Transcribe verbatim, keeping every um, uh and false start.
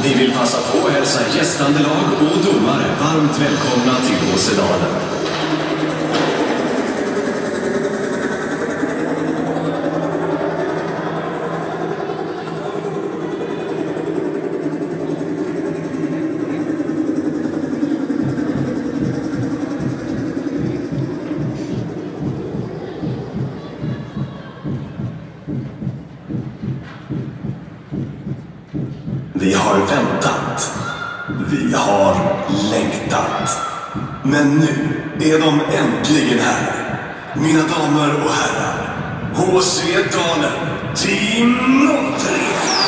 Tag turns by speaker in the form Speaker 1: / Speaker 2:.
Speaker 1: Vi vill passa på att hälsa gästande lag och domare varmt välkomna till Åsedalen. Vi har väntat. Vi har längtat. Men nu är de äntligen här. Mina damer och herrar. Åsedalen Team Nollträff.